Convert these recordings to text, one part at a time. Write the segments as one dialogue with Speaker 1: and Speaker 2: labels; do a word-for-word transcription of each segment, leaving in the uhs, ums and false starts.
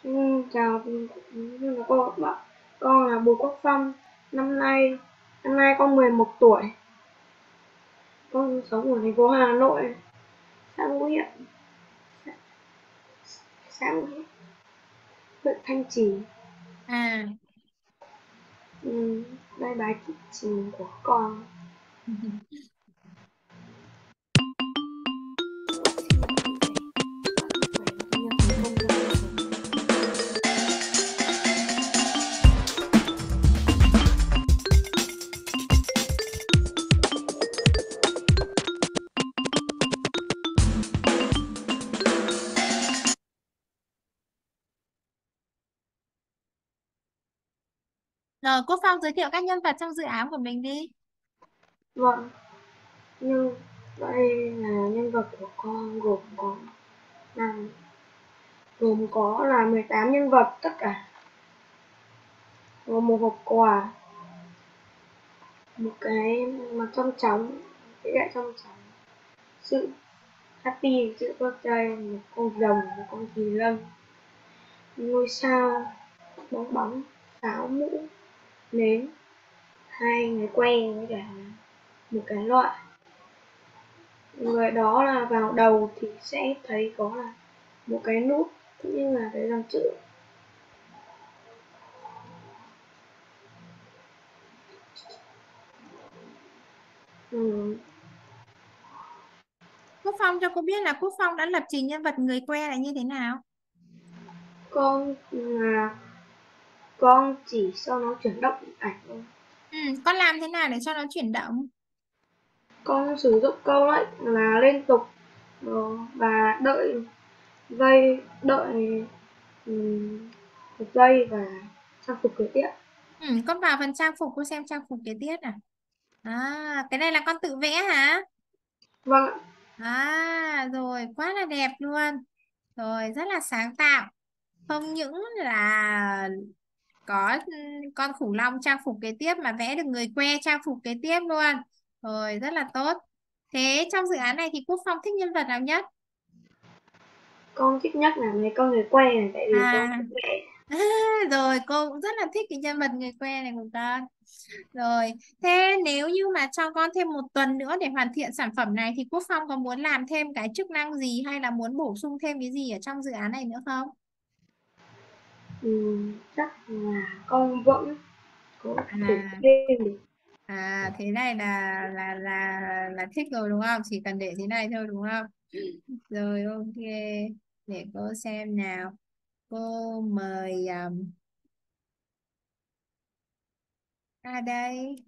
Speaker 1: Ừ, chào cô các bạn, con là Bùi Quốc Phong. Năm nay năm nay con mười một tuổi. Con sống ở thành phố Hà Nội, xã Ngũ Hiệp, xã Ngũ Hiệp, huyện Thanh Trì.
Speaker 2: À.
Speaker 1: Ừ, đây bài thuyết trình của con.
Speaker 2: Rồi Quốc Phong giới thiệu các nhân vật trong dự án của mình đi.
Speaker 1: Vâng, nhưng đây là nhân vật của con gồm có là gồm có là mười tám nhân vật tất cả, gồm một hộp quà, một cái mặt trong trống, cái gậy trong trống, sự happy, sự birthday, một con rồng, một con kỳ lân, ngôi sao, bong bóng, pháo, mũ, nến, hai người que với cả một cái loại. Người đó là vào đầu thì sẽ thấy có là một cái nút cũng như là cái dòng chữ. Ừ.
Speaker 2: Quốc Phong cho cô biết là Quốc Phong đã lập trình nhân vật người que là như thế nào.
Speaker 1: Con là con chỉ cho nó chuyển động ảnh thôi.
Speaker 2: Ừ, con làm thế nào để cho nó chuyển động?
Speaker 1: Con sử dụng câu lệnh là liên tục ờ, và đợi giây đợi um, một giây và trang phục kế tiếp.
Speaker 2: Ừ, con vào phần trang phục cô xem trang phục kế tiếp à. À, cái này là con tự vẽ hả?
Speaker 1: Vâng ạ.
Speaker 2: À, rồi quá là đẹp luôn. Rồi rất là sáng tạo. Không những là có ừ, con khủng long trang phục kế tiếp mà vẽ được người que trang phục kế tiếp luôn. Rồi rất là tốt. Thế trong dự án này thì Quốc Phong thích nhân vật nào nhất?
Speaker 1: Con thích nhất là mấy con người quay này tại vì con
Speaker 2: À,
Speaker 1: thích vẽ.
Speaker 2: rồi cô cũng rất là thích cái nhân vật người que này của con. Rồi, thế nếu như mà cho con thêm một tuần nữa để hoàn thiện sản phẩm này thì Quốc Phong có muốn làm thêm cái chức năng gì hay là muốn bổ sung thêm cái gì ở trong dự án này nữa không?
Speaker 1: Ừ, chắc là con vẫn có thể
Speaker 2: À,
Speaker 1: thêm được.
Speaker 2: à thế này là là là là thích rồi đúng không? Chỉ cần để thế này thôi đúng không? Rồi ok, để cô xem nào. Cô mời um, à đây.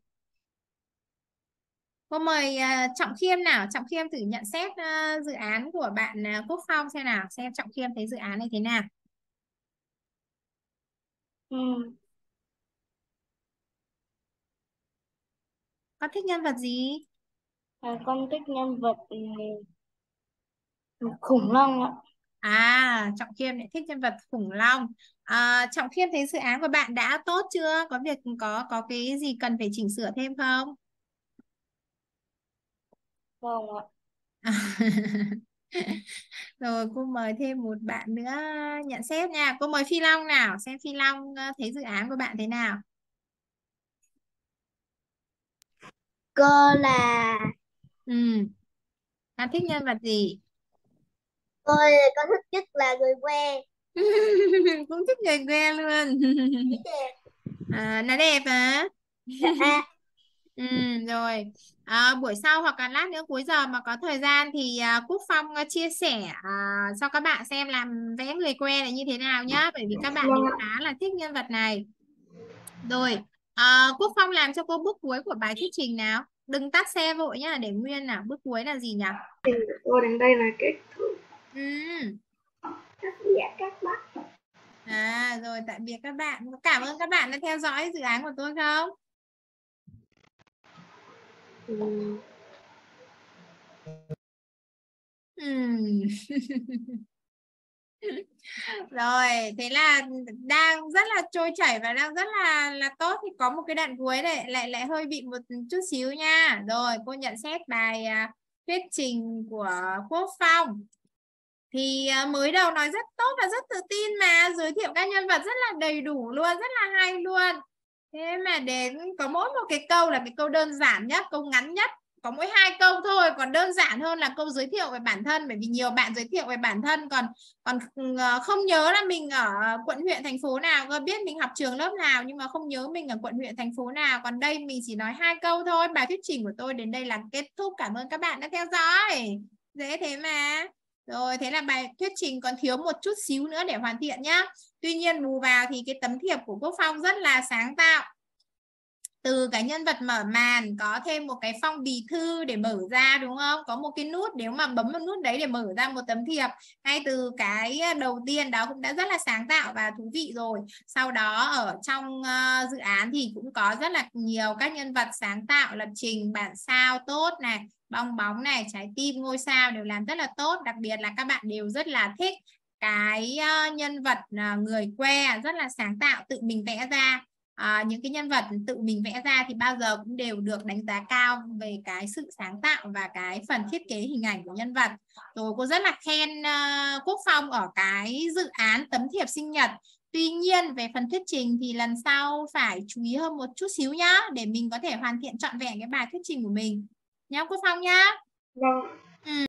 Speaker 2: Cô mời à, Trọng Khiêm nào, Trọng Khiêm thử nhận xét à, dự án của bạn à, Quốc Phong xem nào, xem Trọng Khiêm thấy dự án này thế nào.
Speaker 1: Ừ.
Speaker 2: Con thích nhân vật gì?
Speaker 1: À, con thích nhân vật ừ, khủng long ạ.
Speaker 2: À, Trọng Khiêm lại thích nhân vật khủng long. À, Trọng Khiêm thấy dự án của bạn đã tốt chưa? Có việc có có cái gì cần phải chỉnh sửa thêm không?
Speaker 1: Vâng ạ.
Speaker 2: Rồi cô mời thêm một bạn nữa nhận xét nha. Cô mời Phi Long nào, xem Phi Long ờ, thấy dự án của bạn thế nào.
Speaker 1: Cô là
Speaker 2: Ừ, bạn thích nhân vật gì?
Speaker 1: tôi con thích nhất là người que.
Speaker 2: Cũng thích người que luôn.
Speaker 1: Thích đẹp.
Speaker 2: À, nó đẹp hả?
Speaker 1: À,
Speaker 2: Ừ, rồi à, buổi sau hoặc là lát nữa cuối giờ mà có thời gian thì à, Quốc Phong à, chia sẻ à, cho các bạn xem làm vẽ người que là như thế nào nhá, bởi vì các bạn
Speaker 1: vâng
Speaker 2: đều
Speaker 1: ạ.
Speaker 2: khá là thích nhân vật này. Rồi à, Quốc Phong làm cho cô bước cuối của bài thuyết trình nào, đừng tắt xe vội nhá, để nguyên nào. Bước cuối là gì nhỉ?
Speaker 1: Thì tôi đến đây là kết thúc.
Speaker 2: Ừ.
Speaker 1: Các dạ các bạn.
Speaker 2: À rồi, tạm biệt các bạn, cảm ơn các bạn đã theo dõi dự án của tôi không.
Speaker 1: Ừ.
Speaker 2: Ừ. Rồi, thế là đang rất là trôi chảy và đang rất là là tốt, thì có một cái đoạn cuối này lại lại hơi bị một chút xíu nha. Rồi, cô nhận xét bài à, thuyết trình của Quốc Phong. Thì à, mới đầu nói rất tốt và rất tự tin mà, giới thiệu các nhân vật rất là đầy đủ luôn, rất là hay luôn. Thế mà đến có mỗi một cái câu là cái câu đơn giản nhất, câu ngắn nhất, có mỗi hai câu thôi, còn đơn giản hơn là câu giới thiệu về bản thân, bởi vì nhiều bạn giới thiệu về bản thân còn còn ờ, không nhớ là mình ở quận huyện thành phố nào, có biết mình học trường lớp nào nhưng mà không nhớ mình ở quận huyện thành phố nào. Còn đây mình chỉ nói hai câu thôi. Bài thuyết trình của tôi đến đây là kết thúc. Cảm ơn các bạn đã theo dõi. Dễ thế mà. Rồi, thế là bài thuyết trình còn thiếu một chút xíu nữa để hoàn thiện nhá. Tuy nhiên bù vào thì cái tấm thiệp của Quốc Phong rất là sáng tạo. Từ cái nhân vật mở màn có thêm một cái phong bì thư để mở ra, đúng không? Có một cái nút, nếu mà bấm một nút đấy để mở ra một tấm thiệp. Ngay từ cái đầu tiên đó cũng đã rất là sáng tạo và thú vị rồi. Sau đó ở trong uh, dự án thì cũng có rất là nhiều các nhân vật sáng tạo, lập trình, bản sao tốt này, bong bóng này, trái tim, ngôi sao đều làm rất là tốt. Đặc biệt là các bạn đều rất là thích cái uh, nhân vật uh, người que, rất là sáng tạo, tự mình vẽ ra. À, những cái nhân vật tự mình vẽ ra thì bao giờ cũng đều được đánh giá cao về cái sự sáng tạo và cái phần thiết kế hình ảnh của nhân vật. Rồi cô rất là khen uh, Quốc Phong ở cái dự án tấm thiệp sinh nhật. Tuy nhiên về phần thuyết trình thì lần sau phải chú ý hơn một chút xíu nhá, để mình có thể hoàn thiện trọn vẹn cái bài thuyết trình của mình nhá Quốc Phong nhá.
Speaker 1: Vâng.